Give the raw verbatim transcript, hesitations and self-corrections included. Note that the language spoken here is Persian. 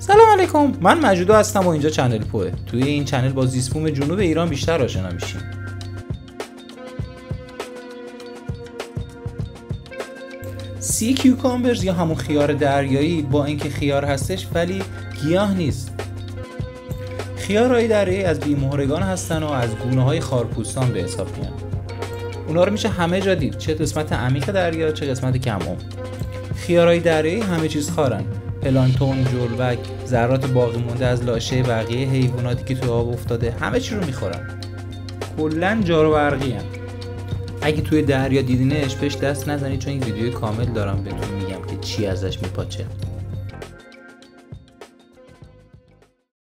سلام علیکم، من مجیدو هستم و اینجا چنل پوه. توی این چنل با زیست‌بوم جنوب ایران بیشتر آشنا میشیم. سی کیوکامبرز یا همون خیار دریایی با اینکه خیار هستش ولی گیاه نیست. خیارهای دریایی از بیمهرگان هستن و از گونه‌های خارپوستان به حساب میان. اونا رو میشه همه جا دید، چه قسمت عمیق دریا چه قسمت کم عمق. خیارهای دریایی همه چیز خارن. پلانکتون، جلوک، ذرات باقی مونده از لاشه بقیه حیواناتی که تو آب افتاده، همه چی رو میخورن. کلاً جارو برقی ان. اگه توی دریا دیدینش بهش دست نزنید، چون این ویدیو کامل دارم بهتون میگم که چی ازش میپاچه.